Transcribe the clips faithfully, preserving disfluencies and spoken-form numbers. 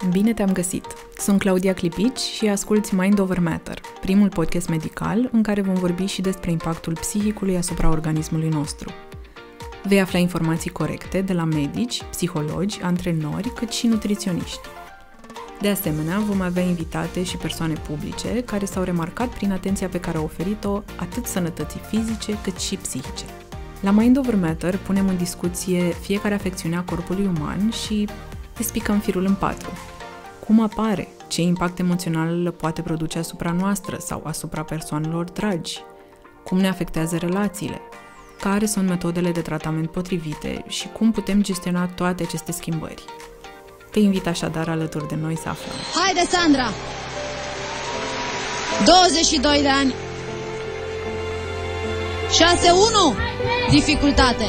Bine te-am găsit! Sunt Claudia Clipici și asculți Mind Over Matter, primul podcast medical în care vom vorbi și despre impactul psihicului asupra organismului nostru. Vei afla informații corecte de la medici, psihologi, antrenori, cât și nutriționiști. De asemenea, vom avea invitate și persoane publice care s-au remarcat prin atenția pe care au oferit-o atât sănătății fizice cât și psihice. La Mind Over Matter punem în discuție fiecare afecțiune a corpului uman și despicăm firul în patru. Cum apare? Ce impact emoțional poate produce asupra noastră sau asupra persoanelor dragi? Cum ne afectează relațiile? Care sunt metodele de tratament potrivite și cum putem gestiona toate aceste schimbări? Te invit așadar alături de noi să aflăm. Haide, Sandra! douăzeci și doi de ani. șase unu. Dificultate.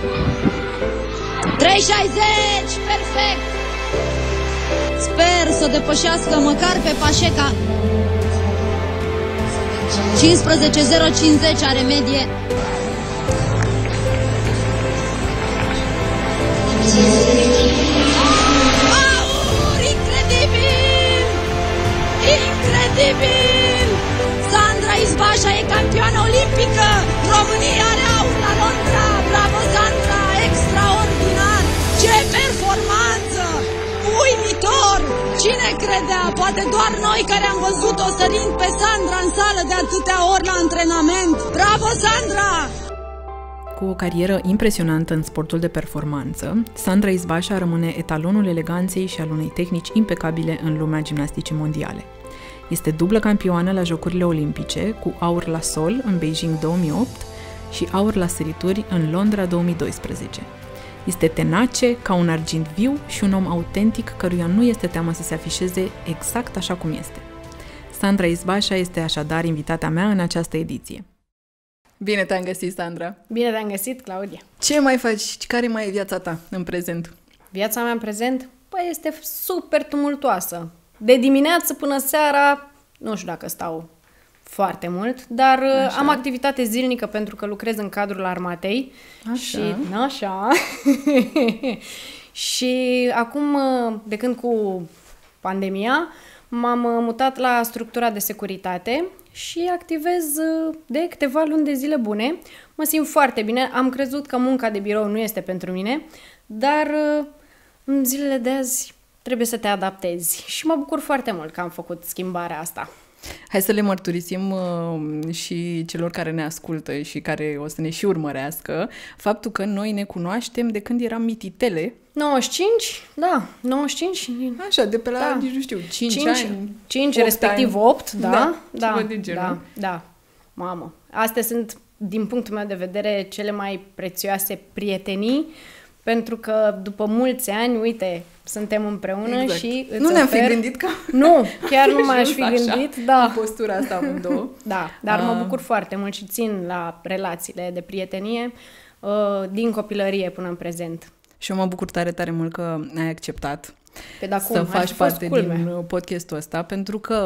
trei șaizeci. Perfect! Sper să o depășească măcar pe Pașeca. cincisprezece zero cincizeci are medie. Aur! Incredibil! Incredibil! Sandra Izbașa e campioană olimpică! România are aur la Londra! Bravo, Sandra! Extraordinar! Ce performanță! Uimitor! Cine credea? Poate doar noi care am văzut-o sărind pe Sandra în sală de atâtea ori la antrenament! Bravo, Sandra! Cu o carieră impresionantă în sportul de performanță, Sandra Izbașa rămâne etalonul eleganței și al unei tehnici impecabile în lumea gimnasticii mondiale. Este dublă campioană la Jocurile Olimpice, cu aur la sol în Beijing două mii opt și aur la sărituri în Londra două mii doisprezece. Este tenace, ca un argint viu și un om autentic căruia nu este teamă să se afișeze exact așa cum este. Sandra Izbașa este așadar invitata mea în această ediție. Bine te-am găsit, Sandra! Bine te-am găsit, Claudia! Ce mai faci? Care mai e viața ta în prezent? Viața mea în prezent? Păi este super tumultoasă. De dimineață până seara, nu știu dacă stau foarte mult, dar așa. Am activitate zilnică pentru că lucrez în cadrul armatei. Așa. Și, așa. Și acum, de când cu pandemia, m-am mutat la structura de securitate și activez de câteva luni de zile bune. Mă simt foarte bine. Am crezut că munca de birou nu este pentru mine, dar în zilele de azi trebuie să te adaptezi. Și mă bucur foarte mult că am făcut schimbarea asta. Hai să le mărturisim uh, și celor care ne ascultă și care o să ne și urmărească faptul că noi ne cunoaștem de când eram mititele. nouăzeci și cinci? Da, nouăzeci și cinci. Așa, de pe la, da. nici nu știu, cinci, cinci ani. cinci, respectiv opt, da? Da, da, de genul. da, da. Mamă, astea sunt, din punctul meu de vedere, cele mai prețioase prietenii, pentru că după mulți ani, uite, suntem împreună exact. Și îți Nu ne-am ofer... fi gândit că... Nu, chiar nu m-aș fi gândit, da. În postura asta amândouă. Da, dar uh... mă bucur foarte mult și țin la relațiile de prietenie uh, din copilărie până în prezent. Și eu mă bucur tare, tare mult că ai acceptat Pe da cum, să faci parte culme. din podcastul ăsta, pentru că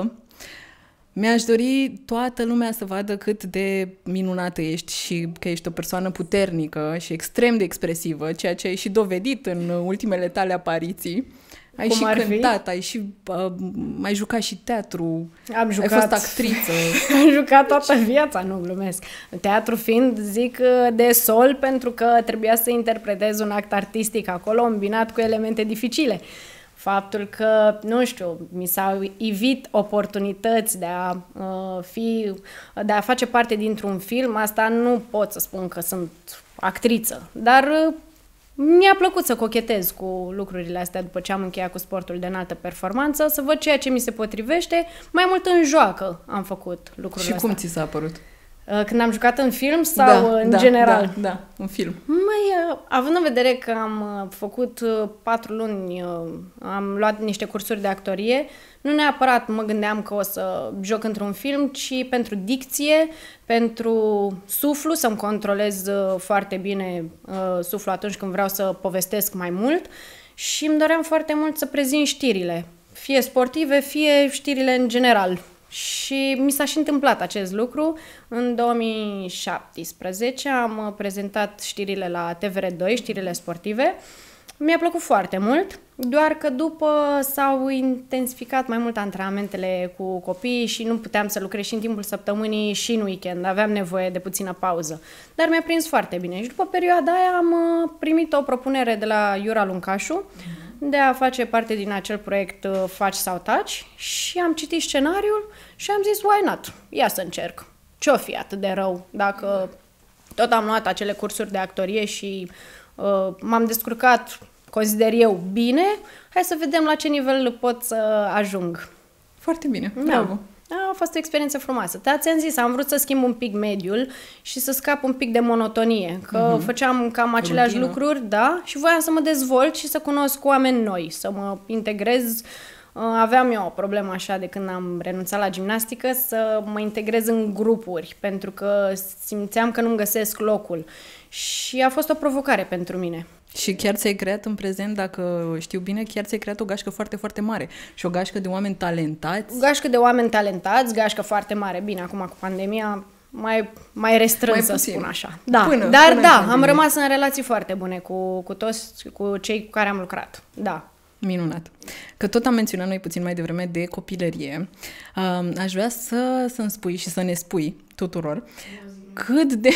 mi-aș dori toată lumea să vadă cât de minunată ești și că ești o persoană puternică și extrem de expresivă, ceea ce ai și dovedit în ultimele tale apariții. Ai Cum și ar cântat, fi? ai și uh, ai jucat și teatru, Am jucat, ai fost actriță. Am jucat toată viața, nu glumesc. Teatru fiind, zic, de sol, pentru că trebuia să interpretez un act artistic acolo, îmbinat cu elemente dificile. Faptul că, nu știu, mi s-au ivit oportunități de a, uh, fi, de a face parte dintr-un film, asta nu pot să spun că sunt actriță, dar uh, mi-a plăcut să cochetez cu lucrurile astea după ce am încheiat cu sportul de înaltă performanță, să văd ceea ce mi se potrivește, mai mult în joacă am făcut lucrurile astea. Și cum astea. ți s-a părut? Când am jucat în film sau da, în da, general? Da, da, în film. Mai, având în vedere că am făcut patru luni, am luat niște cursuri de actorie, nu neapărat mă gândeam că o să joc într-un film, ci pentru dicție, pentru suflu, să-mi controlez foarte bine suflul atunci când vreau să povestesc mai mult și îmi doream foarte mult să prezint știrile, fie sportive, fie știrile în general. Și mi s-a și întâmplat acest lucru. În două mii șaptesprezece am prezentat știrile la T V R doi, știrile sportive, Mi-a plăcut foarte mult, doar că după s-au intensificat mai mult antrenamentele cu copiii și nu puteam să lucrez și în timpul săptămânii și în weekend, aveam nevoie de puțină pauză. Dar mi-a prins foarte bine și după perioada aia am primit o propunere de la Iura Luncașu de a face parte din acel proiect Faci sau Taci și am citit scenariul și am zis why not, ia să încerc. Ce-o fi atât de rău dacă tot am luat acele cursuri de actorie și uh, m-am descurcat, consider eu, bine, hai să vedem la ce nivel pot să ajung. Foarte bine, bravo! Da. A fost o experiență frumoasă. Da, ți-am zis, am vrut să schimb un pic mediul și să scap un pic de monotonie, că uh-huh. făceam cam aceleași Rutină. lucruri, da, și voiam să mă dezvolt și să cunosc oameni noi, să mă integrez. Aveam eu o problemă așa de când am renunțat la gimnastică, să mă integrez în grupuri, pentru că simțeam că nu-mi găsesc locul. Și a fost o provocare pentru mine. Și chiar ți-ai creat în prezent, dacă știu bine, chiar ți-ai creat o gașcă foarte, foarte mare. Și o gașcă de oameni talentați. O gașcă de oameni talentați, gașcă foarte mare. Bine, acum cu pandemia mai, mai restrâns, să spun așa. Da, până, dar până da, am rămas în relații foarte bune cu, cu toți, cu cei cu care am lucrat. Da. Minunat. Că tot am menționat noi puțin mai devreme de copilărie. Uh, aș vrea să, să-mi spui și să ne spui tuturor cât de,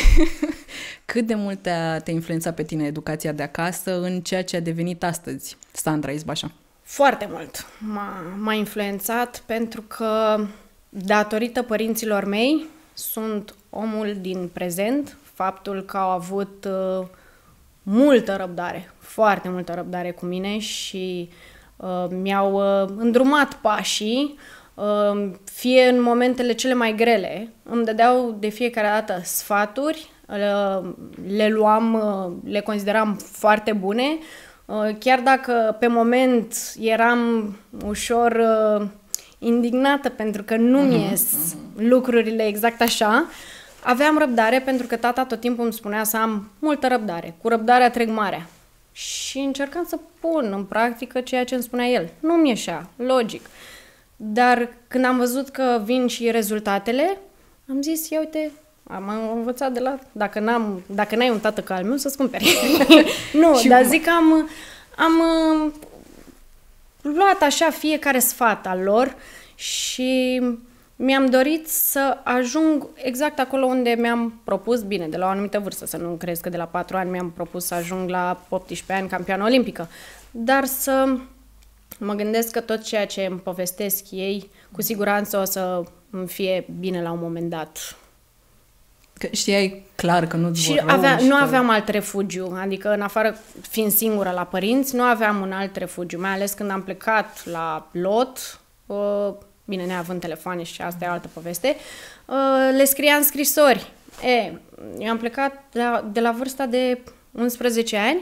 cât de mult te-a, te-a influențat pe tine educația de acasă în ceea ce a devenit astăzi Sandra Izbașa. Foarte mult. M-a, m-a influențat pentru că datorită părinților mei sunt omul din prezent, faptul că au avut uh, multă răbdare, foarte multă răbdare cu mine și uh, mi-au uh, îndrumat pașii, uh, fie în momentele cele mai grele, îmi dădeau de fiecare dată sfaturi, uh, le luam, uh, le consideram foarte bune, uh, chiar dacă pe moment eram ușor uh, indignată pentru că nu-mi ies lucrurile exact așa, aveam răbdare pentru că tata tot timpul îmi spunea să am multă răbdare. Cu răbdarea trec marea. Și încercam să pun în practică ceea ce îmi spunea el. Nu-mi ieșea, logic. Dar când am văzut că vin și rezultatele, am zis, ia uite, am învățat de la... Dacă, n-am, dacă n-ai un tată ca al meu, să-ți cumperi. Nu, și dar zic că am, am luat așa fiecare sfat al lor și mi-am dorit să ajung exact acolo unde mi-am propus, bine, de la o anumită vârstă, să nu crezi că de la patru ani mi-am propus să ajung la optsprezece ani campioană olimpică, dar să mă gândesc că tot ceea ce îmi povestesc ei, cu siguranță o să îmi fie bine la un moment dat. Că știai clar că nu-ți și vor avea, rău, nu că... aveam alt refugiu, adică în afară, fiind singură la părinți, nu aveam un alt refugiu, mai ales când am plecat la lot, uh, bine, neavând telefoane și asta e o altă poveste, uh, le scriam scrisori. E, eu am plecat de la, de la vârsta de unsprezece ani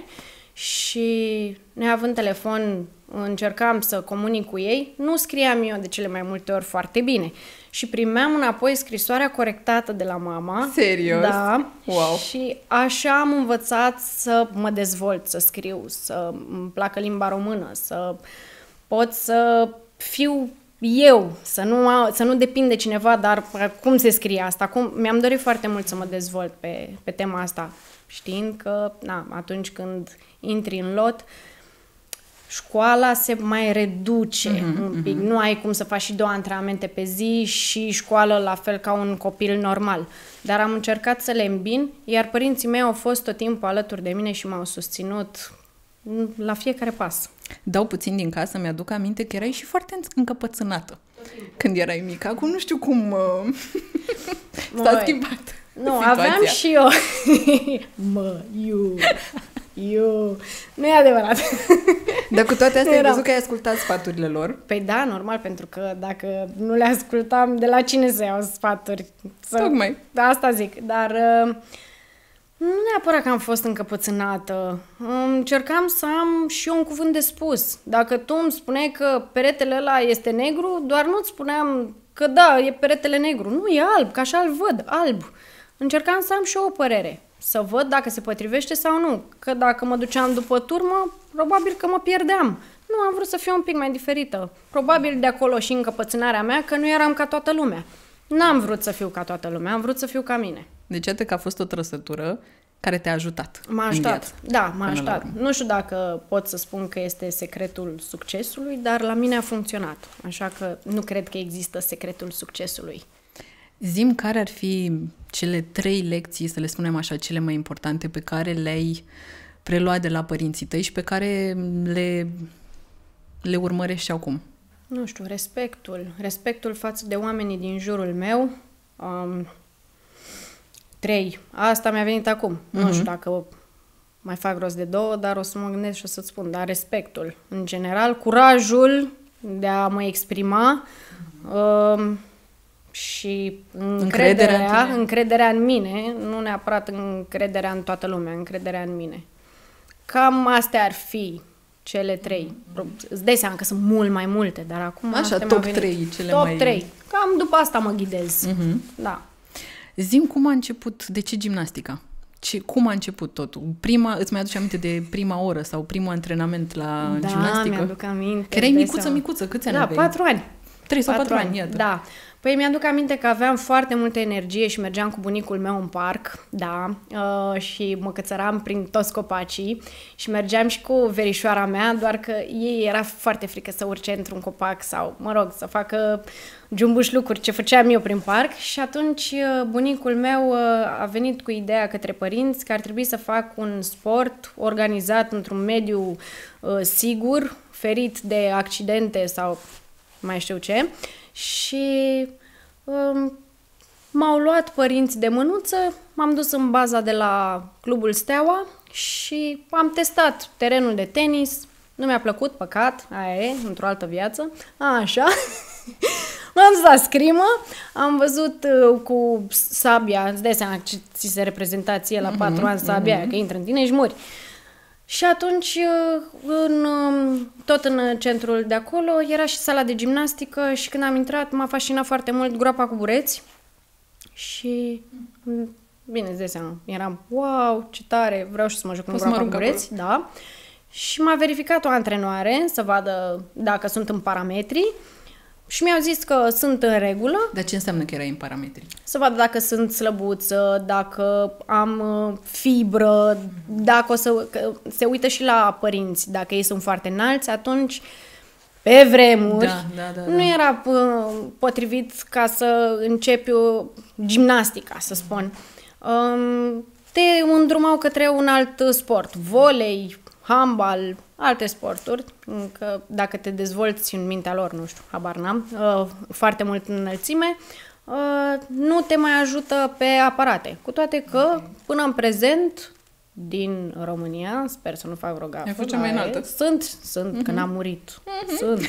și neavând telefon încercam să comunic cu ei, nu scriam eu de cele mai multe ori foarte bine. Și primeam înapoi scrisoarea corectată de la mama. Serios? Da. Wow. Și așa am învățat să mă dezvolt, să scriu, să îmi placă limba română, să pot să fiu eu, să nu, au, să nu depind de cineva, dar cum se scrie asta? Cum? Mi-am dorit foarte mult să mă dezvolt pe, pe tema asta, știind că na, atunci când intri în lot, școala se mai reduce mm-hmm, un pic. Mm-hmm. Nu ai cum să faci și două antrenamente pe zi și școală la fel ca un copil normal. Dar am încercat să le îmbin, iar părinții mei au fost tot timpul alături de mine și m-au susținut la fiecare pas. Dau puțin din casă, mi-aduc aminte că erai și foarte încăpățânată când erai mică. Acum nu știu cum uh... s-a schimbat Nu, situația. Aveam și eu. Mă, eu, eu. Nu e adevărat. Dar cu toate astea ai văzut că ai ascultat sfaturile lor? Păi da, normal, pentru că dacă nu le ascultam, de la cine să iau sfaturi? Să... Tocmai. Da, asta zic, dar... Uh... Nu neapărat că am fost încăpățânată. Încercam să am și eu un cuvânt de spus. Dacă tu îmi spuneai că peretele ăla este negru, doar nu-ți spuneam că da, e peretele negru. Nu, e alb, că așa îl văd, alb. Încercam să am și eu o părere. Să văd dacă se potrivește sau nu. Că dacă mă duceam după turmă, probabil că mă pierdeam. Nu, am vrut să fiu un pic mai diferită. Probabil de acolo și încăpățânarea mea că nu eram ca toată lumea. N-am vrut să fiu ca toată lumea, am vrut să fiu ca mine. Deci, iată că a fost o trăsătură care te-a ajutat. M-a în ajutat, viață, da, m-a până la ajutat. urmă. Nu știu dacă pot să spun că este secretul succesului, dar la mine a funcționat. Așa că nu cred că există secretul succesului. Zi-mi care ar fi cele trei lecții, să le spunem așa, cele mai importante pe care le-ai preluat de la părinții tăi și pe care le, le urmărești acum. Nu știu, respectul. Respectul față de oamenii din jurul meu. Um, trei. Asta mi-a venit acum. Uh-huh. Nu știu dacă mai fac rost de două, dar o să mă gândesc și o să-ți spun. Dar respectul, în general, curajul de a mă exprima um, și încrederea, încrederea, în încrederea în mine, nu neapărat încrederea în toată lumea, încrederea în mine. Cam astea ar fi cele trei. Îți dai seama că sunt mult mai multe, dar acum... Așa, top trei, cele top mai... trei. Cam după asta mă ghidez. Uh-huh. Da. Zi-mi cum a început, de ce gimnastica? Ce, cum a început totul? Prima, îți mai aduce aminte de prima oră sau primul antrenament la da, gimnastică? Da, mi-aduc aminte. Că erai micuță, seama. micuță, câți ani da, aveai? Da, patru ani. Trei sau patru, patru ani, iată. Da. Păi mi-aduc aminte că aveam foarte multă energie și mergeam cu bunicul meu în parc, da, uh, și mă cățăram prin toți copacii și mergeam și cu verișoara mea, doar că ei era foarte frică să urce într-un copac sau, mă rog, să facă jumbuș lucruri ce făceam eu prin parc și atunci uh, bunicul meu uh, a venit cu ideea către părinți că ar trebui să fac un sport organizat într-un mediu uh, sigur, ferit de accidente sau mai știu ce. Și um, m-au luat părinți de mânuță, m-am dus în baza de la Clubul Steaua și am testat terenul de tenis. Nu mi-a plăcut, păcat, aia e, într-o altă viață. A, așa. M-am dus la scrimă, am văzut uh, cu sabia, îți dai seama ce ți se reprezenta ție la patru mm-hmm, ani sabia, mm-hmm. că intră în tine și muri. Și atunci, în, tot în centrul de acolo, era și sala de gimnastică și când am intrat m-a fascinat foarte mult groapa cu bureți și, bine, îți dai seama, eram, wow, ce tare, vreau și să mă joc în groapa cu bureți, da. Și m-a verificat o antrenoare să vadă dacă sunt în parametri și mi-au zis că sunt în regulă. Dar ce înseamnă că erai în parametri? Să vadă dacă sunt slăbuță, dacă am fibră, dacă o să... se uită și la părinți, dacă ei sunt foarte înalți, atunci, pe vremuri, da, da, da, nu da. era potrivit ca să începi o gimnastica, să spun. Te îndrumau către un alt sport, volei, handbal, alte sporturi, că dacă te dezvolți în mintea lor, nu știu, habar n-am, uh, foarte mult în înălțime, uh, nu te mai ajută pe aparate. Cu toate că, până în prezent, din România, sper să nu fac vreo gafă, mai înaltă. Sunt, sunt, uh-huh. că n-am murit. Uh-huh. Sunt.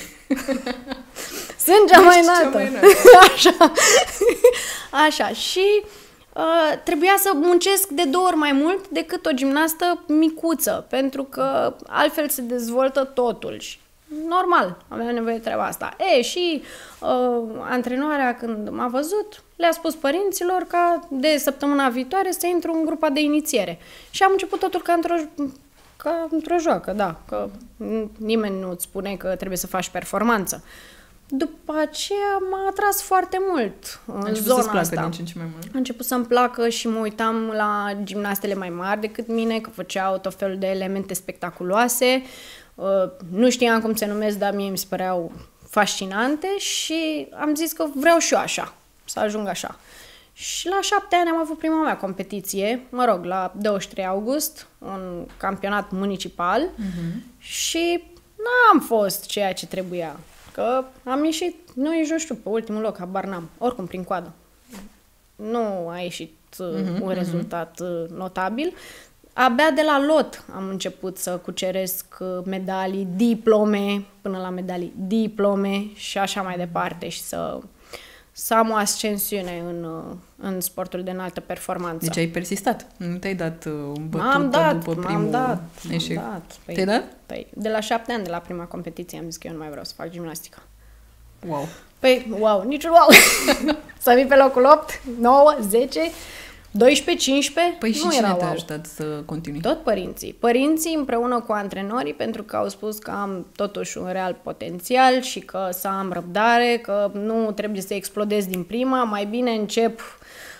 Sunt cea mai înaltă. Așa. Așa. Și Uh, trebuia să muncesc de două ori mai mult decât o gimnastă micuță, pentru că altfel se dezvoltă totul și normal, aveam nevoie de treaba asta. E, și uh, antrenoarea când m-a văzut, le-a spus părinților ca de săptămâna viitoare să intru în grupa de inițiere. Și am început totul ca într-o, ca într-o joacă, da, că nimeni nu îți spune că trebuie să faci performanță. După aceea m-a atras foarte mult în zona asta. Din ce în ce mai mult. A început să-mi placă și mă uitam la gimnastele mai mari decât mine, că făceau tot felul de elemente spectaculoase. Nu știam cum se numesc, dar mie mi se păreau fascinante și am zis că vreau și eu așa, să ajung așa. Și la șapte ani am avut prima mea competiție, mă rog, la douăzeci și trei august, un campionat municipal uh-huh. și n-am fost ceea ce trebuia. Că am ieșit, nu e știu, pe ultimul loc, habar n-am, oricum prin coadă. Nu a ieșit uh-huh, un rezultat uh-huh. notabil. Abia de la lot am început să cuceresc medalii, diplome, până la medalii, diplome și așa mai departe și să, să am o ascensiune în, în sportul de înaltă performanță. Deci ai persistat, nu te-ai dat bătută m-am dat, după primul m-am dat, eșec. M-am dat. Păi, te-ai dat? Păi, de la șapte ani, de la prima competiție, am zis că eu nu mai vreau să fac gimnastică. Wow! Păi, wow, niciun wow! Să vii pe locul opt, nouă, zece, doisprezece, cincisprezece, păi și nu cine era te-a wow. ajutat să continui? Tot părinții. Părinții împreună cu antrenorii, pentru că au spus că am totuși un real potențial și că să am răbdare, că nu trebuie să explodez din prima, mai bine încep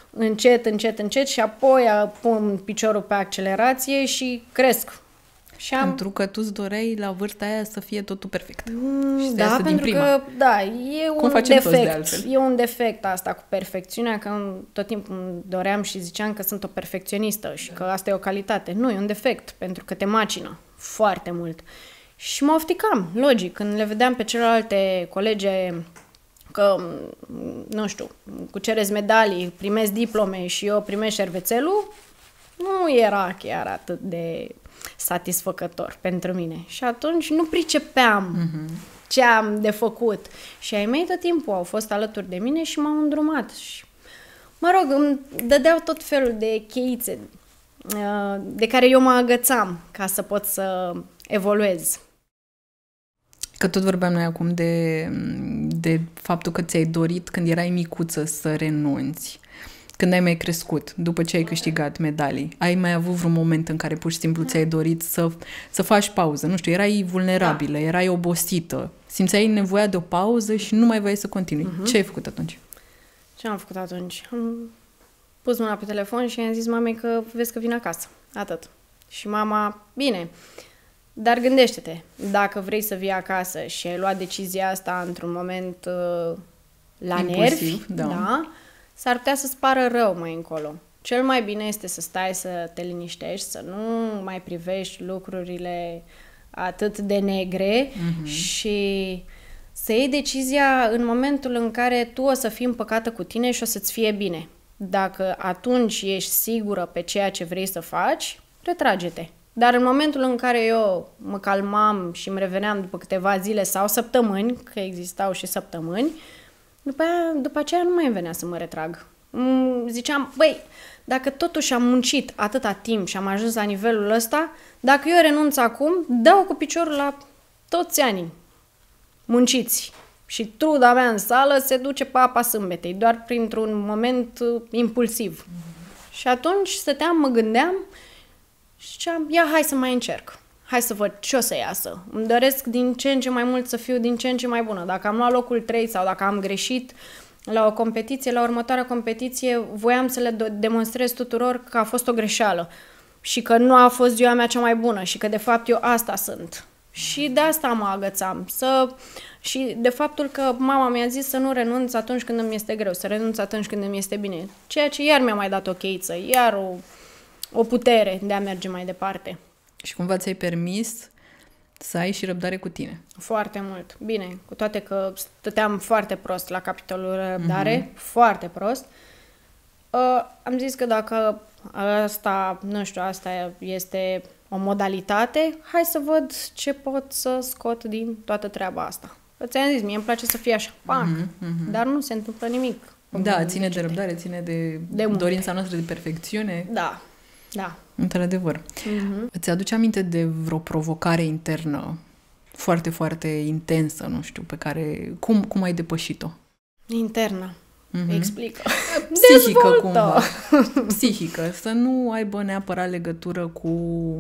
încet, încet, încet și apoi pun piciorul pe accelerație și cresc. Și am... Pentru că tu îți doreai la vârsta aia să fie totul perfect. Mm, și da, pentru din că, da, e Cum un defect. De altfel. E un defect asta cu perfecțiunea, că tot timpul îmi doream și ziceam că sunt o perfecționistă și că asta e o calitate. Nu, e un defect, pentru că te macină foarte mult. Și mă ofticam, logic, când le vedeam pe celelalte colege că, nu știu, cucereți medalii, primesc diplome și eu primesc șervețelul, nu era chiar atât de satisfăcător pentru mine. Și atunci nu pricepeam uh-huh. ce am de făcut. Și ai mei tot timpul au fost alături de mine și m-au îndrumat. Și, mă rog, îmi dădeau tot felul de cheițe de care eu mă agățam ca să pot să evoluez. Că tot vorbeam noi acum de, de faptul că ți-ai dorit când erai micuță să renunți. Când ai mai crescut, după ce ai câștigat medalii, ai mai avut vreun moment în care pur și simplu ți-ai dorit să, să faci pauză? Nu știu, erai vulnerabilă, da. erai obosită, simțeai nevoia de o pauză și nu mai voiai să continui. Uh-huh. Ce ai făcut atunci? Ce am făcut atunci? Am pus mâna pe telefon și i-am zis mamei că vezi că vin acasă. Atât. Și mama, bine, dar gândește-te, dacă vrei să vii acasă și ai luat decizia asta într-un moment uh, la Impulsiv, nervi, da. da, s-ar putea să-ți pară rău mai încolo. Cel mai bine este să stai, să te liniștești, să nu mai privești lucrurile atât de negre uh-huh. și să iei decizia în momentul în care tu o să fii împăcată cu tine și o să-ți fie bine. Dacă atunci ești sigură pe ceea ce vrei să faci, retrage-te. Dar în momentul în care eu mă calmam și îmi reveneam după câteva zile sau săptămâni, că existau și săptămâni, după, aia, după aceea nu mai îmi venea să mă retrag. Ziceam, băi, dacă totuși am muncit atâta timp și am ajuns la nivelul ăsta, dacă eu renunț acum, dau cu piciorul la toți anii munciți. Și truda mea în sală se duce pe apa sâmbetei, doar printr-un moment uh, impulsiv. Mm-hmm. Și atunci stăteam, mă gândeam și ziceam, ia, hai să mai încerc. Hai să văd ce o să iasă. Îmi doresc din ce în ce mai mult să fiu din ce în ce mai bună. Dacă am luat locul trei sau dacă am greșit la o competiție, la următoarea competiție, voiam să le demonstrez tuturor că a fost o greșeală și că nu a fost ziua mea cea mai bună și că de fapt eu asta sunt. Și de asta mă agățam. Să... Și de faptul că mama mi-a zis să nu renunț atunci când îmi este greu, să renunț atunci când îmi este bine. Ceea ce iar mi-a mai dat o cheiță, iar o, o putere de a merge mai departe. Și cumva ți-ai permis să ai și răbdare cu tine. Foarte mult. Bine, cu toate că stăteam foarte prost la capitolul răbdare, mm-hmm. foarte prost. Uh, am zis că dacă asta, nu știu, asta este o modalitate, hai să văd ce pot să scot din toată treaba asta. Ți-am zis, mie îmi place să fie așa, pac, mm-hmm, mm-hmm. dar nu se întâmplă nimic. Da, ține de răbdare, ține de, de dorința noastră de perfecțiune. Da, da. Într-adevăr. Mm-hmm. Îți aduce aminte de vreo provocare internă foarte, foarte intensă, nu știu, pe care... Cum, cum ai depășit-o? Internă. Mm-hmm. Explică. Psihică, cumva. Psihică. Să nu aibă neapărat legătură cu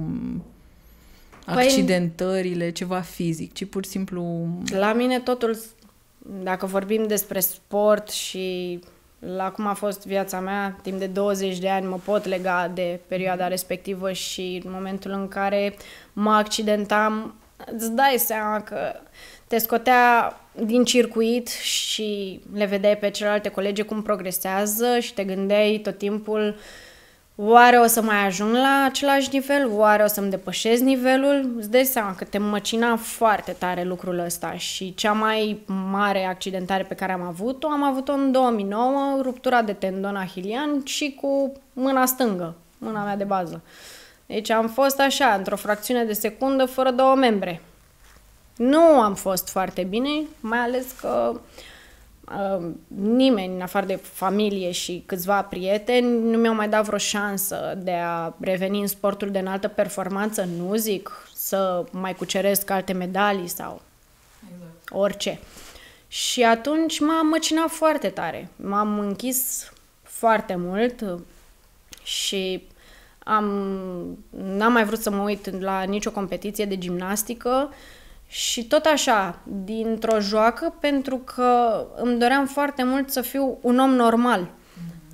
accidentările, păi, ceva fizic, ci pur și simplu... La mine totul, dacă vorbim despre sport și la cum a fost viața mea, timp de douăzeci de ani, mă pot lega de perioada respectivă și în momentul în care mă accidentam, îți dai seama că te scotea din circuit și le vedeai pe celelalte colegi cum progresează și te gândeai tot timpul, oare o să mai ajung la același nivel? Oare o să-mi depășesc nivelul? Îți dai seama că te măcina foarte tare lucrul ăsta și cea mai mare accidentare pe care am avut-o, am avut-o în două mii nouă, ruptura de tendon ahilian și cu mâna stângă, mâna mea de bază. Deci am fost așa, într-o fracțiune de secundă, fără două membre. Nu am fost foarte bine, mai ales că uh, nimeni, în afară de familie și câțiva prieteni, nu mi-au mai dat vreo șansă de a reveni în sportul de înaltă performanță, nu zic să mai cuceresc alte medalii sau exact. Orice. Și atunci m-am măcinat foarte tare. M-am închis foarte mult și am, n-am mai vrut să mă uit la nicio competiție de gimnastică. Și tot așa, dintr-o joacă, pentru că îmi doream foarte mult să fiu un om normal.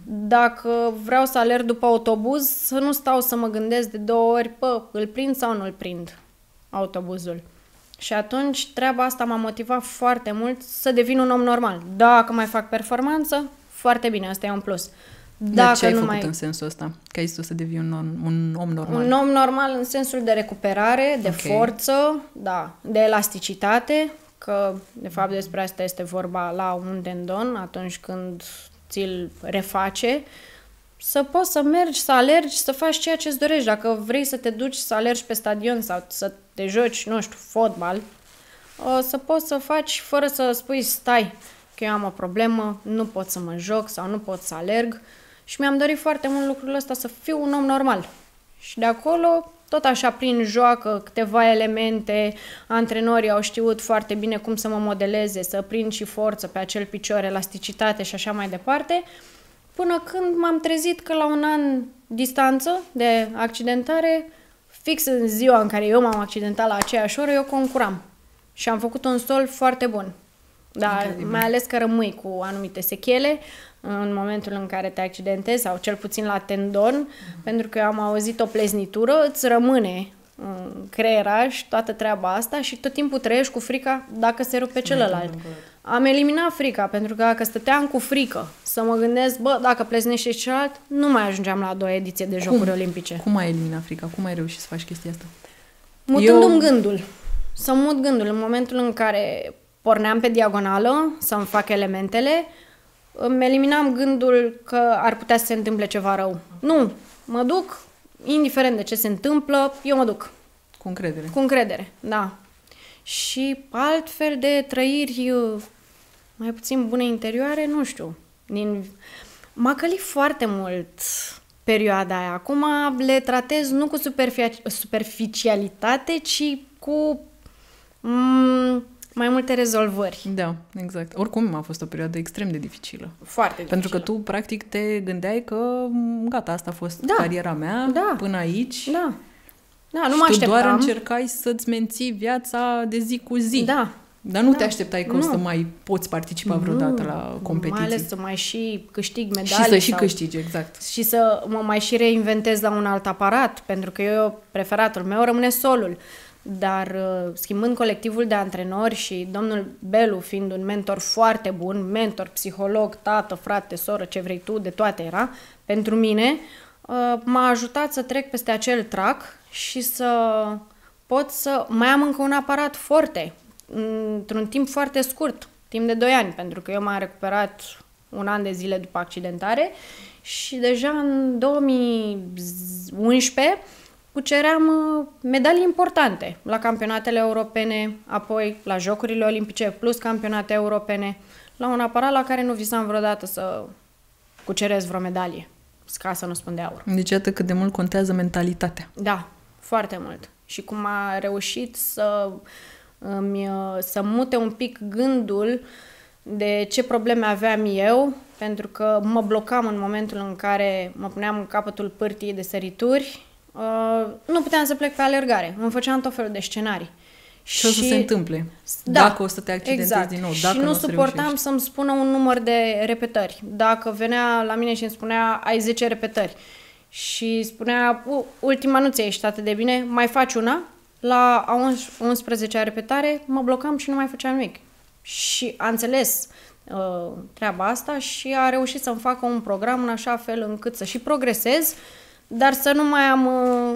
Dacă vreau să alerg după autobuz, să nu stau să mă gândesc de două ori, pă, îl prind sau nu îl prind autobuzul. Și atunci treaba asta m-a motivat foarte mult să devin un om normal. Dacă mai fac performanță, foarte bine, asta e un plus. Dacă de ce ai nu făcut mai... în sensul ăsta? Că ai zis să devii un, un om normal. Un om normal în sensul de recuperare, de okay. forță, da, de elasticitate, că de fapt despre asta este vorba la un tendon atunci când ți-l reface, să poți să mergi, să alergi, să faci ceea ce îți dorești. Dacă vrei să te duci să alergi pe stadion sau să te joci, nu știu, fotbal, să poți să faci fără să spui stai, că eu am o problemă, nu pot să mă joc sau nu pot să alerg. Și mi-am dorit foarte mult lucrul ăsta, să fiu un om normal. Și de acolo, tot așa, prin joacă, câteva elemente, antrenorii au știut foarte bine cum să mă modeleze, să prind și forță pe acel picior, elasticitate și așa mai departe, până când m-am trezit că la un an distanță de accidentare, fix în ziua în care eu m-am accidentat la aceeași oră, eu concuram. Și am făcut un sol foarte bun. Dar incredibil. Mai ales că rămâi cu anumite sechele în momentul în care te accidentezi, sau cel puțin la tendon, mm-hmm. pentru că eu am auzit o pleznitură, îți rămâne în creieraș toată treaba asta și tot timpul trăiești cu frica dacă se rupe celălalt. Am eliminat frica, pentru că dacă stăteam cu frică să mă gândesc, bă, dacă pleznește celălalt, nu mai ajungeam la a doua ediție de Jocuri Cum? Olimpice. Cum ai eliminat frica? Cum ai reușit să faci chestia asta? Mutându-mi eu... gândul. Să mut gândul. În momentul în care porneam pe diagonală să-mi fac elementele, îmi eliminam gândul că ar putea să se întâmple ceva rău. Nu, mă duc, indiferent de ce se întâmplă, eu mă duc. Cu încredere. Cu încredere, da. Și altfel de trăiri mai puțin bune interioare, nu știu. Din... M-a călit foarte mult perioada aia. Acum le tratez nu cu superfi- superficialitate, ci cu... M- mai multe rezolvări. Da, exact. Oricum a fost o perioadă extrem de dificilă. Foarte dificilă. Pentru că tu, practic, te gândeai că gata, asta a fost da. cariera mea da. până aici. Da. Da, nu și mă așteptam. tu doar încercai să-ți menții viața de zi cu zi. Da. Dar nu da. te așteptai că nu. o să mai poți participa vreodată nu. la competiții. Mai ales să mai și câștig medalii. Și să sau... și câștigi, exact. Și să mă mai și reinventez la un alt aparat, pentru că eu, preferatul meu rămâne solul. Dar schimbând colectivul de antrenori și domnul Belu fiind un mentor foarte bun, mentor, psiholog, tată, frate, soră, ce vrei tu, de toate era, pentru mine, m-a ajutat să trec peste acel trac și să pot să mai am încă un aparat forte, într-un timp foarte scurt, timp de doi ani, pentru că eu m-am recuperat un an de zile după accidentare și deja în două mii unsprezece cuceream medalii importante la campionatele europene, apoi la Jocurile Olimpice, plus campionate europene, la un aparat la care nu visam vreodată să cucerez vreo medalie, ca să nu spun de aur. Deci iată cât de mult contează mentalitatea. Da, foarte mult. Și cum a reușit să, îmi, să mute un pic gândul de ce probleme aveam eu, pentru că mă blocam în momentul în care mă puneam în capătul pârtiei de sărituri. Uh, nu puteam să plec pe alergare. Îmi făceam tot felul de scenarii. Și o să se întâmple. Da, dacă o să te accidentezi exact. din nou. Dacă și nu, nu suportam reușești. să-mi spună un număr de repetări. Dacă venea la mine și îmi spunea ai zece repetări și spunea ultima nu ți-a ieșit atât de bine, mai faci una, la a unsprezecea repetare mă blocam și nu mai făceam nimic. Și a înțeles uh, treaba asta și a reușit să-mi facă un program în așa fel încât să și progresez, dar să nu mai am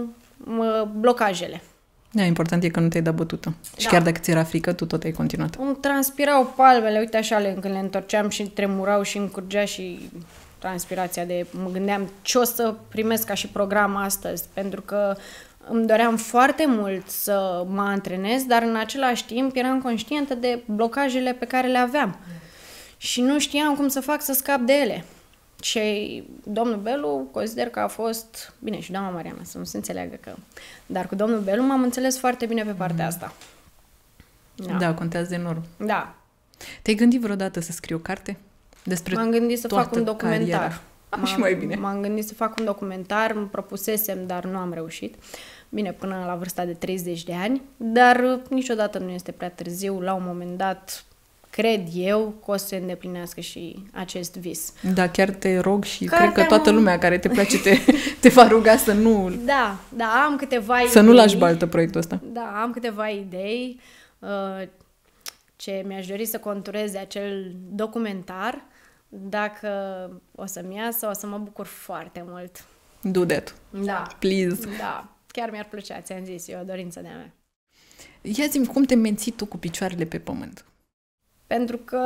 uh, blocajele. Da, important e că nu te-ai dat bătută. Da. Și chiar dacă ți era frică, tu tot ai continuat. Îmi transpirau palmele, uite așa, le, când le întorceam și tremurau și îmi curgea și transpirația de... Mă gândeam ce o să primesc ca și program astăzi, pentru că îmi doream foarte mult să mă antrenez, dar în același timp eram conștientă de blocajele pe care le aveam. Mm. Și nu știam cum să fac să scap de ele. Și domnul Belu consider că a fost, bine, și doamna Mariana, să nu se înțeleagă că... Dar cu domnul Belu m-am înțeles foarte bine pe partea mm. asta. Da. da, contează enorm. Da. Te-ai gândit vreodată să scrii o carte? Despre M-am gândit să fac un documentar. M-am, și mai bine. M-am gândit să fac un documentar, îmi propusesem, dar nu am reușit. Bine, până la vârsta de treizeci de ani, dar niciodată nu este prea târziu. La un moment dat cred eu că o să se îndeplinească și acest vis. Da, chiar te rog și Cartea cred că toată mă... lumea care te place te, te va ruga să nu... Da, da, am câteva idei. Să nu lași baltă proiectul ăsta. Da, am câteva idei uh, ce mi-aș dori să contureze acel documentar. Dacă o să-mi iasă, o să mă bucur foarte mult. Do that. Da. Please. Da, chiar mi-ar plăcea, ți-am zis, e o dorință de-a mea. Ia zi-mi, cum te menții tu cu picioarele pe pământ? Pentru că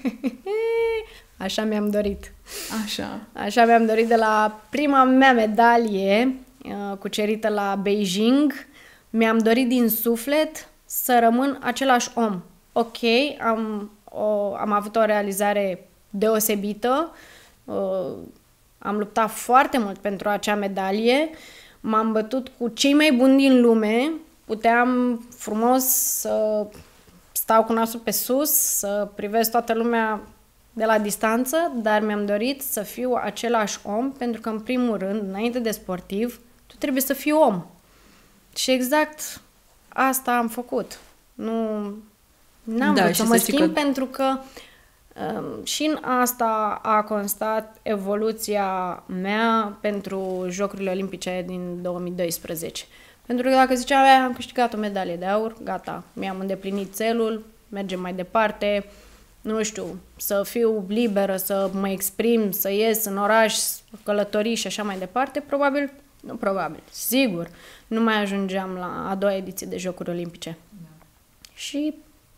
așa mi-am dorit. Așa. Așa mi-am dorit de la prima mea medalie uh, cucerită la Beijing. Mi-am dorit din suflet să rămân același om. Ok, am, o, am avut o realizare deosebită, uh, am luptat foarte mult pentru acea medalie, m-am bătut cu cei mai buni din lume, puteam frumos să stau cu nasul pe sus, să privesc toată lumea de la distanță, dar mi-am dorit să fiu același om, pentru că, în primul rând, înainte de sportiv, tu trebuie să fii om. Și exact asta am făcut. Nu n-am da, vrut să mă schimb, că... pentru că um, și în asta a constat evoluția mea pentru Jocurile Olimpice din două mii doisprezece. Pentru că dacă ziceam, am câștigat o medalie de aur, gata, mi-am îndeplinit țelul, mergem mai departe, nu știu, să fiu liberă, să mă exprim, să ies în oraș, călătorii și așa mai departe, probabil, nu probabil, sigur, nu mai ajungeam la a doua ediție de Jocuri Olimpice. Da. Și,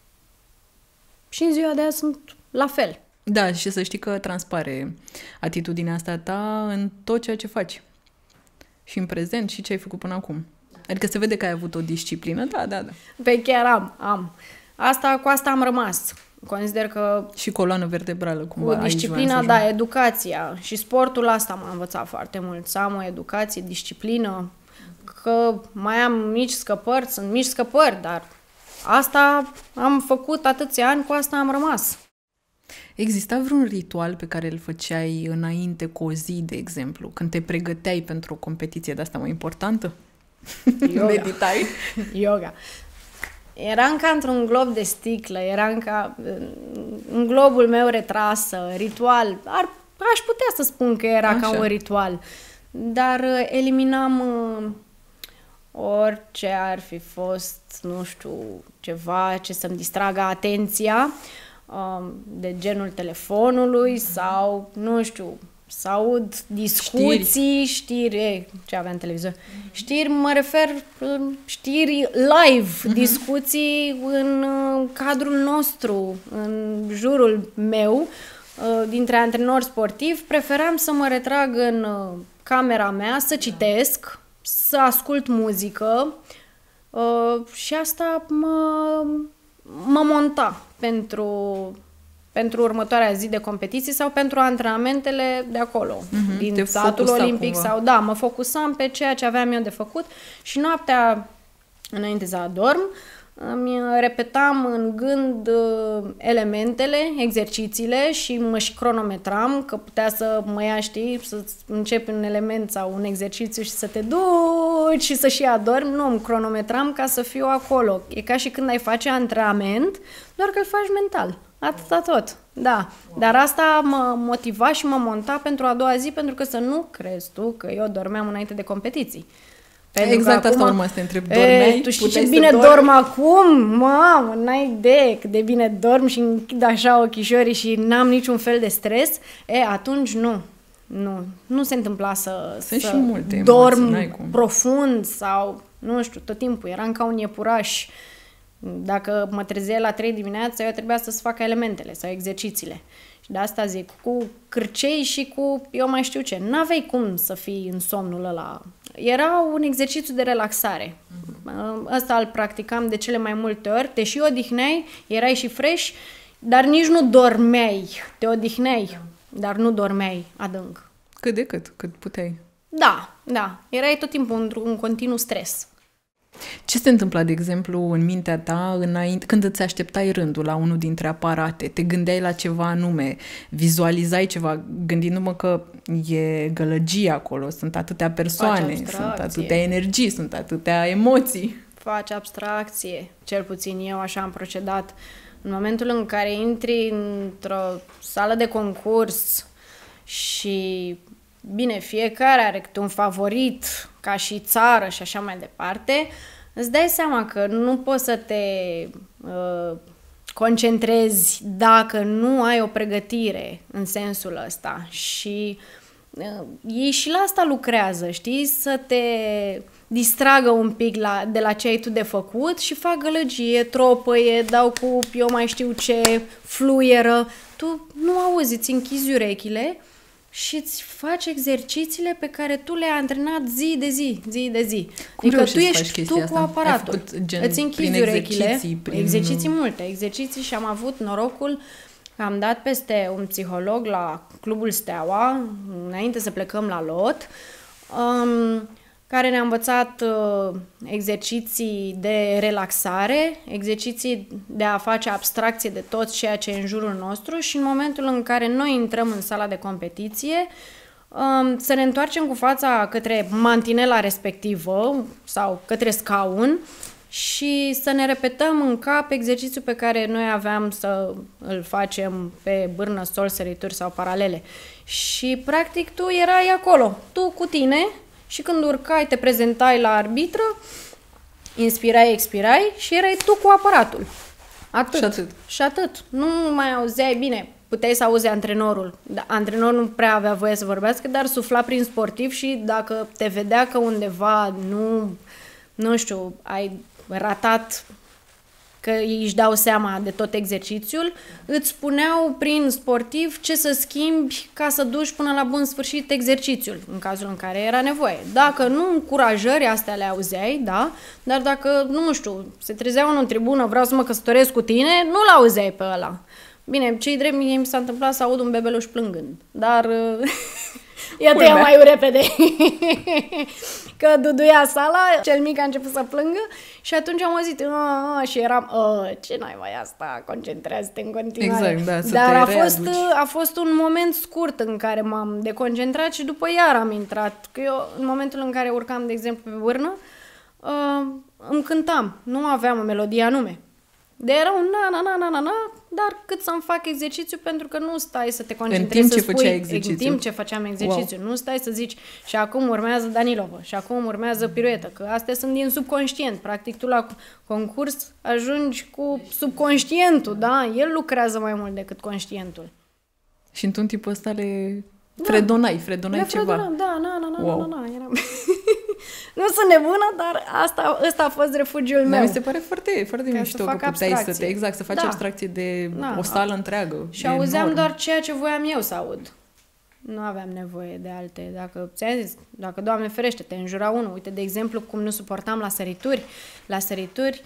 și în ziua de azi sunt la fel. Da, și să știi că transpare atitudinea asta ta în tot ceea ce faci. Și în prezent și ce ai făcut până acum. Adică se vede că ai avut o disciplină, da, da, da. Pe chiar am, am. Asta, cu asta am rămas. Consider că... Și coloană vertebrală, cumva. Cu disciplina, da, educația. Și sportul asta m-a învățat foarte mult. Să am o educație, disciplină, că mai am mici scăpări, sunt mici scăpări, dar asta am făcut atâția ani, cu asta am rămas. Exista vreun ritual pe care îl făceai înainte cu o zi, de exemplu, când te pregăteai pentru o competiție de asta mai importantă? Yoga. Meditai? Yoga. Eram ca într-un glob de sticlă, eram ca în globul meu retrasă, ritual. Ar, aș putea să spun că era Așa. ca un ritual, dar eliminam orice ar fi fost, nu știu, ceva ce să-mi distragă atenția, de genul telefonului sau, nu știu, să aud discuții, știri, știri e, ce aveam în televizor, știri, mă refer, știri live, uh-huh. discuții în cadrul nostru, în jurul meu, dintre antrenori sportivi. Preferam să mă retrag în camera mea, să citesc, să ascult muzică și asta mă, mă monta pentru... pentru următoarea zi de competiții sau pentru antrenamentele de acolo, uh-huh, din satul olimpic cumva. Sau da, mă focusam pe ceea ce aveam eu de făcut și noaptea, înainte să adorm, îmi repetam în gând elementele, exercițiile și mă și cronometram, că putea să mă ia, știi, să începi un element sau un exercițiu și să te duci și să și adormi. Nu, îmi cronometram ca să fiu acolo. E ca și când ai face antrenament, doar că îl faci mental. Atâta tot, da. Dar asta mă motiva și mă monta pentru a doua zi, pentru că să nu crezi tu că eu dormeam înainte de competiții. Pentru exact acum, asta urma să te întreb. Dormeai? E, tu știi ce bine dormi? dorm acum? Mamă, n-ai idee cât de bine dorm și închid așa ochișorii și n-am niciun fel de stres. E, atunci nu. Nu, nu se întâmpla să, Sunt să și multe dorm emoții, profund sau, nu știu, tot timpul. Eram ca un iepuraș. Dacă mă trezeam la trei dimineața, eu trebuia să-ți fac elementele sau exercițiile. Și de asta zic, cu cârcei și cu eu mai știu ce. N-aveai cum să fii în somnul ăla. Era un exercițiu de relaxare. Mm-hmm. Ăsta îl practicam de cele mai multe ori. Te și odihneai, erai și fresh, dar nici nu dormeai. Te odihneai, dar nu dormeai adânc. Cât de cât, cât puteai. Da, da. Erai tot timpul într-un continuu stres. Ce se întâmpla, de exemplu, în mintea ta înainte, când îți așteptai rândul la unul dintre aparate? Te gândeai la ceva anume? Vizualizai ceva? Gândindu-mă că e gălăgie acolo, sunt atâtea persoane, sunt atâtea energii, sunt atâtea emoții. Faci abstracție. Cel puțin eu așa am procedat În momentul în care intri într-o sală de concurs și, bine, fiecare are câte un favorit, ca și țară și așa mai departe, îți dai seama că nu poți să te uh, concentrezi dacă nu ai o pregătire în sensul ăsta. Și uh, ei și la asta lucrează, știi? Să te distragă un pic la, de la ce ai tu de făcut și fac gălăgie, tropăie, dau cu eu mai știu ce, fluieră. Tu nu auzi, îți închizi urechile și îți faci exercițiile pe care tu le-ai antrenat zi de zi, zi de zi. Cum adică tu ești tu asta? cu aparatul. Ai făcut, gen, îți închizi prin urechile. Exerciții, prin... exerciții multe, exerciții și am avut norocul că am dat peste un psiholog la Clubul Steaua, înainte să plecăm la lot, um, care ne-a învățat uh, exerciții de relaxare, exerciții de a face abstracție de tot ceea ce e în jurul nostru și în momentul în care noi intrăm în sala de competiție, um, să ne întoarcem cu fața către mantinela respectivă sau către scaun și să ne repetăm în cap exercițiul pe care noi aveam să îl facem pe bârnă, sol, sărituri sau paralele. Și practic tu erai acolo, tu cu tine, și când urcai, te prezentai la arbitră, inspirai, expirai și erai tu cu aparatul. Atât. Și atât. Și atât. Nu mai auzeai bine. Puteai să auzi antrenorul. Antrenorul nu prea avea voie să vorbească, dar sufla prin sportiv și dacă te vedea că undeva nu, nu știu, ai ratat, că ei își dau seama de tot exercițiul, îți spuneau prin sportiv ce să schimbi ca să duci până la bun sfârșit exercițiul, în cazul în care era nevoie. Dacă nu, încurajări, astea le auzeai, da, dar dacă, nu știu, se trezea unul în tribună, vreau să mă căsătoresc cu tine, nu-l auzeai pe ăla. Bine, ce-i drept, mie mi s-a întâmplat să aud un bebeluș plângând, dar... Iată ea mai repede. Că duduia sala, cel mic a început să plângă și atunci am auzit și eram, ce naiba e asta, concentrează-te în continuare. Exact, da, să Dar te a fost, readuci. a fost un moment scurt în care m-am deconcentrat și după iar am intrat. Că eu, în momentul în care urcam, de exemplu, pe bârnă, uh, îmi cântam, nu aveam o melodie anume. De era un na, na, na, na, na, na, dar cât să-mi fac exercițiu, pentru că nu stai să te concentrezi, în timp să ce spui, exercițiu. în timp ce făceam exercițiu. Wow. Nu stai să zici, și acum urmează Danilovă, și acum urmează piruetă, că astea sunt din subconștient. Practic, tu la concurs ajungi cu subconștientul, da? El lucrează mai mult decât conștientul. Și într-un tipul ăsta le fredonai, fredonai le ceva. Fredonam, da, na, na, na, Wow. na, na, na, eram... Nu sunt nebună, dar asta, ăsta a fost refugiul Da, meu. mi se pare foarte, foarte Ca mișto să că fac puteai să te, abstracție. exact, să faci Da. abstracție de Da. o sală întreagă. Și auzeam enorm. doar ceea ce voiam eu să aud. Nu aveam nevoie de alte. Dacă, ți-am zis, dacă, Doamne ferește, te înjura unul. Uite, de exemplu, cum nu suportam la sărituri. La sărituri,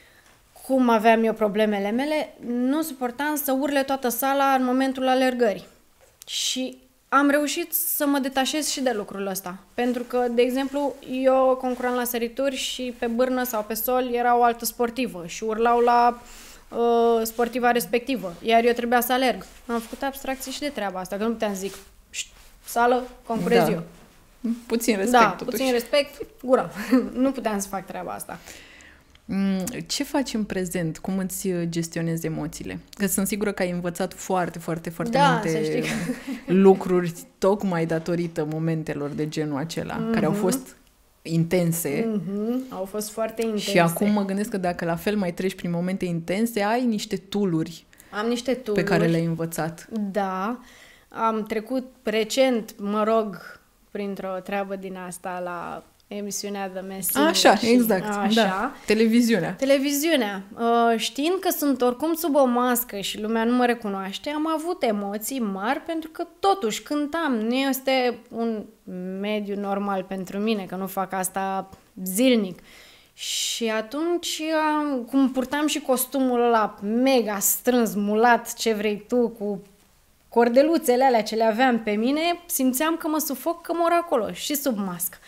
cum aveam eu problemele mele, nu suportam să urle toată sala în momentul alergării. Și am reușit să mă detașez și de lucrul ăsta. Pentru că, de exemplu, eu concuram la sărituri și pe bârnă sau pe sol era o altă sportivă și urlau la uh, sportiva respectivă. Iar eu trebuia să alerg. Am făcut abstracție și de treaba asta, că nu puteam să zic, "Șt, sală, concurez Da. eu." Puțin respect, Da, totuși. puțin respect, gura. Nu puteam să fac treaba asta. Mm, Ce faci în prezent? Cum îți gestionezi emoțiile? Că sunt sigură că ai învățat foarte, foarte, foarte Da, multe să știi că- lucruri tocmai datorită momentelor de genul acela, mm-hmm. care au fost intense. Mm-hmm. Au fost foarte intense. Și acum mă gândesc că dacă la fel mai treci prin momente intense, ai niște tool-uri Am niște pe tool-uri. care le-ai învățat. Da, am trecut recent, mă rog, printr-o treabă din asta la emisiunea The Masked Singer. Așa, și exact. Așa. Da. Televiziunea. Televiziunea. Uh, Știind că sunt oricum sub o mască și lumea nu mă recunoaște, am avut emoții mari pentru că totuși cântam. Nu este un mediu normal pentru mine, că nu fac asta zilnic. Și atunci, am- cum purtam și costumul ăla mega strâns, mulat, ce vrei tu, cu cordeluțele alea ce le aveam pe mine, simțeam că mă sufoc, că mor acolo și sub mască.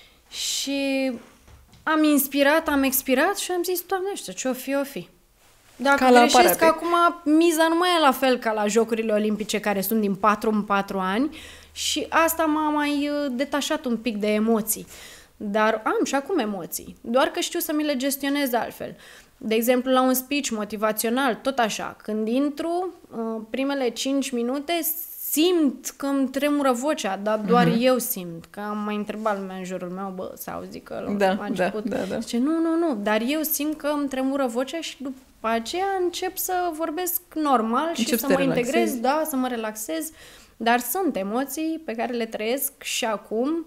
Și am inspirat, am expirat și am zis, Doamne, știu, ce-o fi, o fi. Dacă Ca la greșesc, aparate. acum miza nu mai e la fel ca la Jocurile Olimpice, care sunt din patru în patru ani și asta m-a mai uh, detașat un pic de emoții. Dar am și acum emoții, doar că știu să mi le gestionez altfel. De exemplu, la un speech motivațional, tot așa, când intru, primele cinci minute simt că îmi tremură vocea, dar doar uh-huh. eu simt. Că am mai întrebat lumea în jurul meu, bă, s-au zis că da, la început. Da, da, da. Zice, nu, nu, nu, dar eu simt că îmi tremură vocea și după aceea încep să vorbesc normal încep și să, să mă relaxezi. integrez, da, să mă relaxez. Dar sunt emoții pe care le trăiesc și acum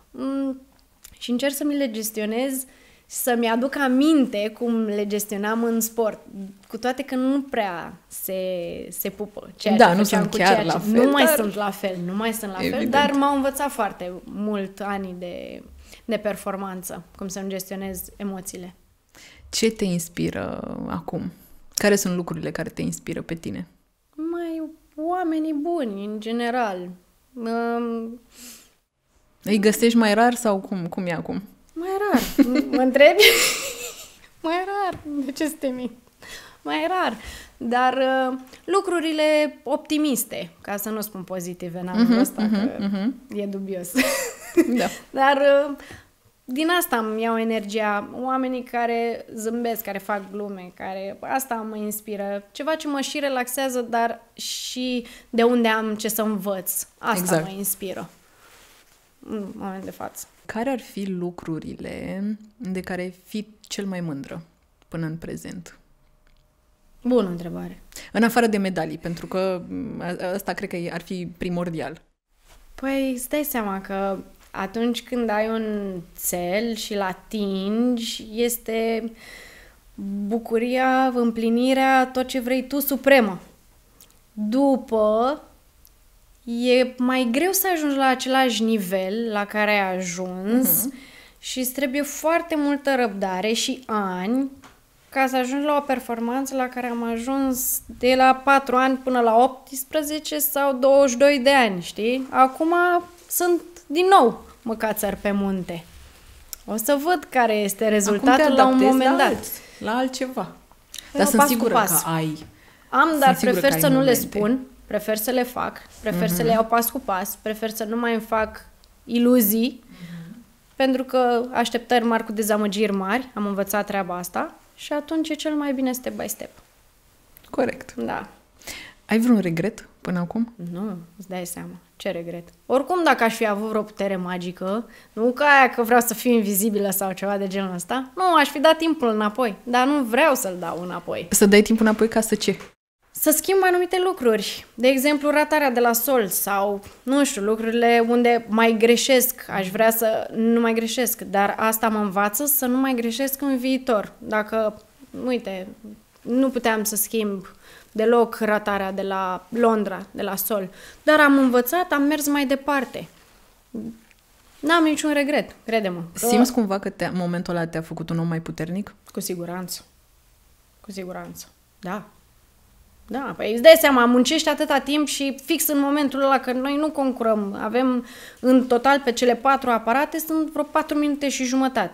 și încerc să mi le gestionez, să-mi aduc aminte cum le gestionam în sport. Cu toate că nu prea se, se pupă ceea da, ce nu făceam sunt cu chiar ceea la ce... fel, Nu mai dar... sunt la fel, nu mai sunt la Evident. fel, dar m-au învățat foarte mult ani de, de performanță, cum să-mi gestionez emoțiile. Ce te inspiră acum? Care sunt lucrurile care te inspiră pe tine? Mai oamenii buni, în general. Um... Îi găsești mai rar sau cum, cum e acum? Mai rar. Mă întrebi? Mai rar. De ce să te mint? Mai rar. Dar uh, lucrurile optimiste, ca să nu spun pozitive în anul uh-huh, ăsta, uh-huh, că uh-huh. e dubios. Da. Dar uh, din asta îmi iau energia. Oamenii care zâmbesc, care fac glume, care asta mă inspiră. Ceva ce mă și relaxează, dar și de unde am ce să învăț. Asta exact. Mă inspiră în moment de față. Care ar fi lucrurile de care ai fi cel mai mândră până în prezent? Bună întrebare. În afară de medalii, pentru că asta cred că ar fi primordial. Păi îți dai seama că atunci când ai un cel și îl atingi, este bucuria, împlinirea, tot ce vrei tu, supremă. După, e mai greu să ajungi la același nivel la care ai ajuns uh-huh. și îți trebuie foarte multă răbdare și ani ca să ajungi la o performanță la care am ajuns de la patru ani până la optsprezece sau douăzeci și doi de ani, știi? Acum sunt din nou măcațări pe munte. O să văd care este rezultatul la un moment la dat. Alt, la altceva. Păi dar sunt sigură că ai. Am, dar prefer să nu momente. le spun, prefer să le fac, prefer uh-huh. să le iau pas cu pas, prefer să nu mai îmi fac iluzii, uh-huh. pentru că așteptări mari cu dezamăgiri mari, am învățat treaba asta și atunci e cel mai bine step by step. Corect. Da. Ai vreun regret până acum? Nu, îți dai seama. Ce regret. Oricum, dacă aș fi avut vreo putere magică, nu ca aia că vreau să fiu invizibilă sau ceva de genul ăsta, nu, aș fi dat timpul înapoi. Dar nu vreau să-l dau înapoi. Să dai timpul înapoi ca să ce? Să schimb anumite lucruri. De exemplu, ratarea de la sol sau, nu știu, lucrurile unde mai greșesc. Aș vrea să nu mai greșesc, dar asta mă învață să nu mai greșesc în viitor. Dacă, uite, nu puteam să schimb deloc ratarea de la Londra, de la sol. Dar am învățat, am mers mai departe. N-am niciun regret, crede-mă. Că... Simți cumva că te, momentul ăla te-a făcut un om mai puternic? Cu siguranță. Cu siguranță. Da. Da, păi îți dai seama, muncești atâta timp și fix în momentul ăla, că noi nu concurăm. Avem în total pe cele patru aparate, sunt vreo patru minute și jumătate.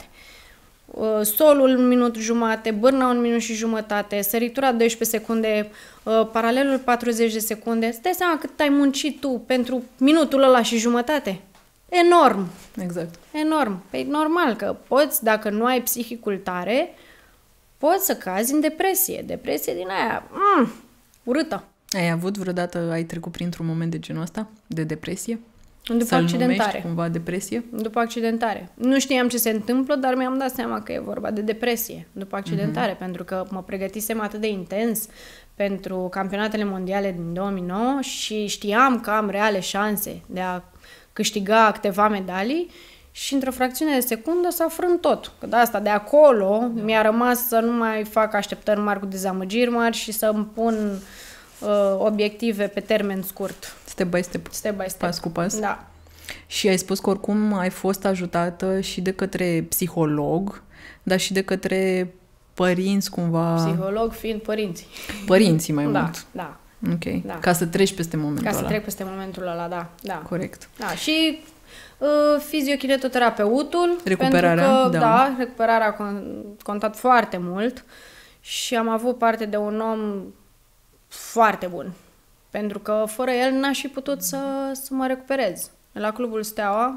Solul un minut jumate, bârna un minut și jumătate, săritura doisprezece secunde, paralelul patruzeci de secunde. Îți dai seama cât ai muncit tu pentru minutul ăla și jumătate? Enorm! Exact. Enorm. Păi normal că poți, dacă nu ai psihicul tare, poți să cazi în depresie. Depresie din aia mm, urâtă. Ai avut vreodată, ai trecut printr-un moment de genul ăsta? De depresie? După Să-l accidentare. numești cumva depresie? După accidentare. Nu știam ce se întâmplă, dar mi-am dat seama că e vorba de depresie după accidentare, uh-huh. pentru că mă pregătisem atât de intens pentru campionatele mondiale din două mii nouă și știam că am reale șanse de a câștiga câteva medalii și într-o fracțiune de secundă s-a frânt tot. Că de asta, de acolo, mi-a rămas să nu mai fac așteptări mari cu dezamăgiri mari și să îmi pun uh, obiective pe termen scurt. Step by step. Step by step. Pas cu pas. Da. Și ai spus că oricum ai fost ajutată și de către psiholog, dar și de către părinți cumva... Psiholog fiind părinții. Părinții mai da, mult. Da, Ok. da. Ca să treci peste momentul Ca ăla. să trec peste momentul ăla, da. da. Corect. Da, și uh, fiziokineterapeutul. Recuperarea, pentru că, da. da, recuperarea a contat foarte mult și am avut parte de un om foarte bun. Pentru că fără el n-aș fi putut să, să mă recuperez. La Clubul Steaua,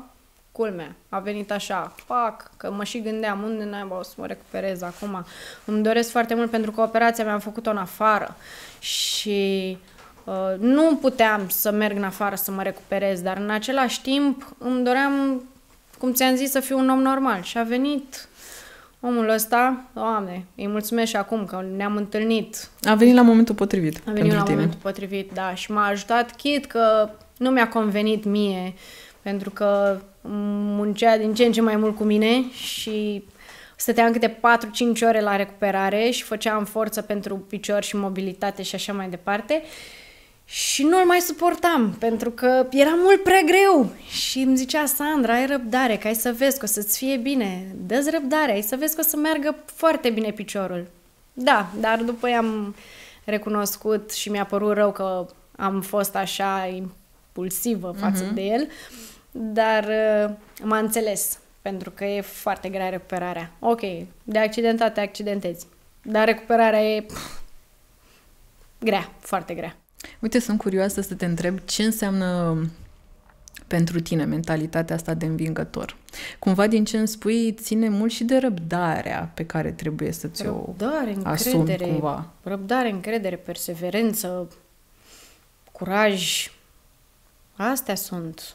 culmea. A venit așa, pac, că mă și gândeam unde naiba o să mă recuperez acum. Îmi doresc foarte mult pentru că operația mea am făcut-o în afară și uh, nu puteam să merg în afară să mă recuperez, dar în același timp îmi doream, cum ți-am zis, să fiu un om normal. Și a venit omul ăsta, Doamne, îi mulțumesc și acum că ne-am întâlnit. A venit la momentul potrivit. A venit la tine. momentul potrivit, da, și m-a ajutat, chit că nu mi-a convenit mie, pentru că muncea din ce în ce mai mult cu mine și stăteam câte patru-cinci ore la recuperare și făceam forță pentru picior și mobilitate și așa mai departe. Și nu-l mai suportam, pentru că era mult prea greu. Și îmi zicea, Sandra, ai răbdare, că ai să vezi că o să-ți fie bine. Dă-ți răbdare, ai să vezi că o să meargă foarte bine piciorul. Da, dar după i-am recunoscut și mi-a părut rău că am fost așa impulsivă față uh-huh. de el. Dar uh, m-a înțeles, pentru că e foarte grea recuperarea. Ok, de accidentat te accidentezi, dar recuperarea e pf, grea, foarte grea. Uite, sunt curioasă să te întreb ce înseamnă pentru tine mentalitatea asta de învingător. Cumva din ce îmi spui, ține mult și de răbdarea pe care trebuie să ți-o răbdare, asumi încredere, cumva. Răbdare, încredere, perseverență, curaj. Astea sunt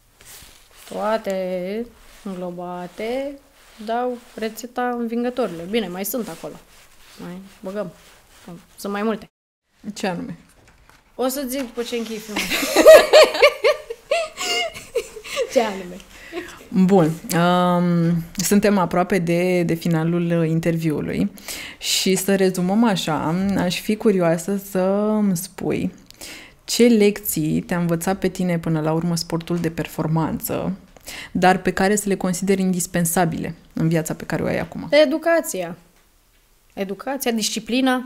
toate înglobate, dau rețeta învingătorilor. Bine, mai sunt acolo. Mai băgăm. Sunt mai multe. Ce anume? O să zic după ce închei filmul. Ce anume? Bun. Um, suntem aproape de, de finalul interviului și să rezumăm așa, aș fi curioasă să îmi spui ce lecții te-a învățat pe tine până la urmă sportul de performanță, dar pe care să le consideri indispensabile în viața pe care o ai acum. Educația. Educația, disciplina.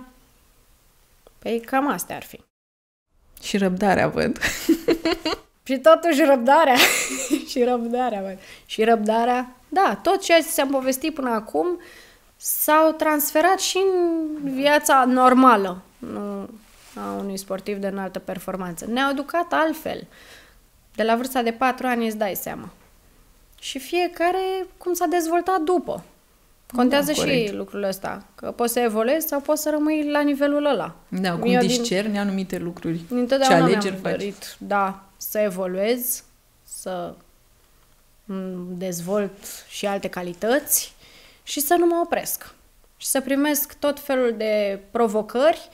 Păi cam astea ar fi. Și răbdarea, văd. Și totuși răbdarea. și răbdarea, văd. Și răbdarea. Da, tot ceea ce ți-am povestit până acum s-au transferat și în viața normală. Nu a unui sportiv de înaltă performanță. Ne-au educat altfel. De la vârsta de patru ani îți dai seama. Și fiecare cum s-a dezvoltat după. Contează da, și lucrul ăsta. Că poți să evoluezi sau poți să rămâi la nivelul ăla. Da, cum Eu discerni din, anumite lucruri. Ce alegeri faci. Dorit, da, să evoluez, să dezvolt și alte calități și să nu mă opresc. Și să primesc tot felul de provocări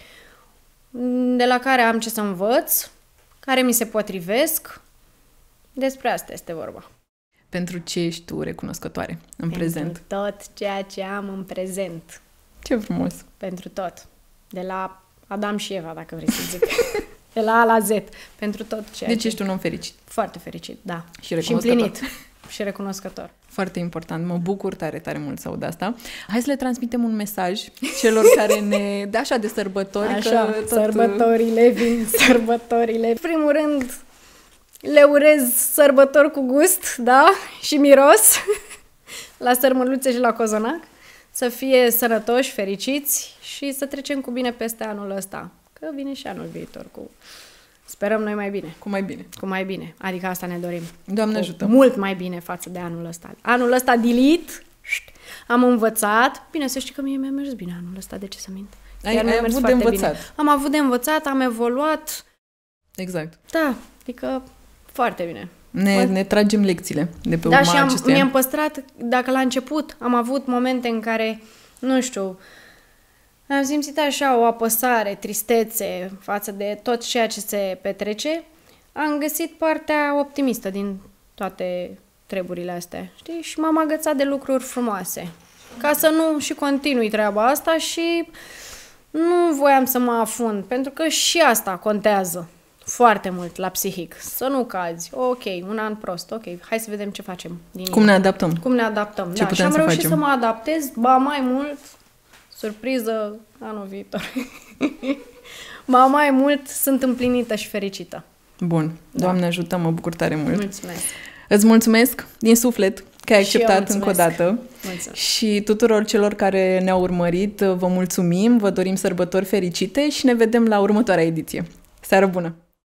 de la care am ce să învăț, care mi se potrivesc. Despre asta este vorba. Pentru ce ești tu recunoscătoare în Pentru prezent? tot ceea ce am în prezent. Ce frumos! Pentru tot. De la Adam și Eva, dacă vrei să zic. De la A la Z. Pentru tot ceea deci ce... ești un om fericit. Foarte fericit, da. Și recunoscător. Și împlinit. Și recunoscător. Foarte important. Mă bucur tare, tare mult să aud asta. Hai să le transmitem un mesaj celor care ne... De așa de sărbători. Așa, că tot... sărbătorile vin, sărbătorile. În primul rând, le urez sărbători cu gust, da? Și miros. La sărmăluțe și la cozonac. Să fie sănătoși, fericiți și să trecem cu bine peste anul ăsta. Că vine și anul viitor cu... Sperăm noi mai bine. Cu mai bine. Cu mai bine. Adică asta ne dorim. Doamne ajută. Mult mai bine față de anul ăsta. Anul ăsta delete, am învățat. Bine, să știi că mie mi-a mers bine anul ăsta, de ce să mint? Ai, ai avut de învățat. Bine. Am avut de învățat, am evoluat. Exact. Da, adică foarte bine. Ne, ne tragem lecțiile de pe da, urma și am, acestui mi-am an. păstrat, dacă la început am avut momente în care, nu știu, am simțit așa o apăsare, tristețe față de tot ceea ce se petrece, am găsit partea optimistă din toate treburile astea, știi? Și m-am agățat de lucruri frumoase. Ca să nu și continui treaba asta și nu voiam să mă afund, pentru că și asta contează foarte mult la psihic. Să nu cazi. Ok, un an prost, ok, hai să vedem ce facem. Din Cum ne adaptăm. Cum ne adaptăm, ce da. putem Și am să reușit facem. să mă adaptez, ba mai mult, surpriză anul viitor. ba mai mult, sunt împlinită și fericită. Bun. Doamne da. ajută, mă bucur tare mult. Mulțumesc. Îți mulțumesc din suflet că ai acceptat încă o dată. Mulțumesc. Și tuturor celor care ne-au urmărit, vă mulțumim, vă dorim sărbători fericite și ne vedem la următoarea ediție. Seară bună!